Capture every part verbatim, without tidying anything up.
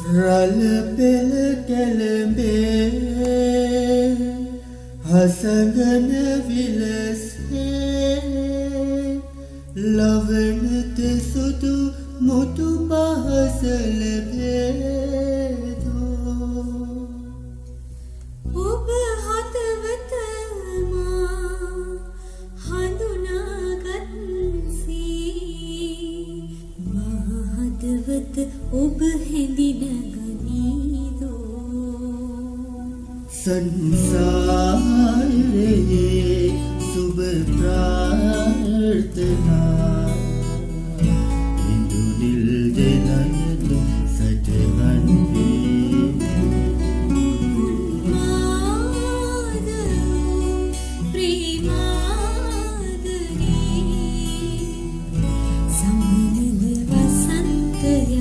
රළ පෙළ කැළඹේ හසඟන විලසේ ලවණ තෙසුදු මුතු පහස ලැබේදෝ ඔබ හදවත මා හඳුනාගත්සී මා හදවත ඔබ හැඳින ගනීදෝ සංසාරයේ සුබ ප්‍රාර්ථනා ඉඳුනිල් දෙනයද සටහන් වේ මාදරෝ ප්‍රේමාදරේ සමනල වසන්ත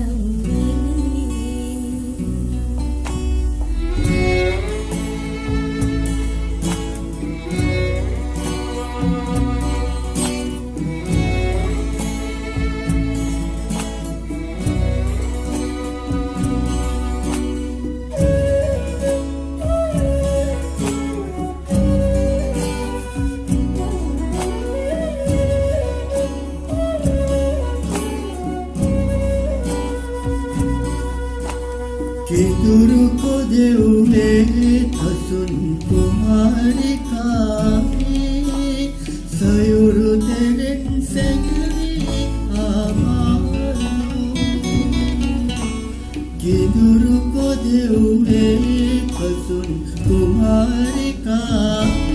කිදුරු පොදෙව්වේ අසුන් කුමාරිකාවේ සයුරු තෙරෙන් සැඟවී ආමාරු කිදුරු පොදෙව්වේ අසුන් කුමාරිකාවේ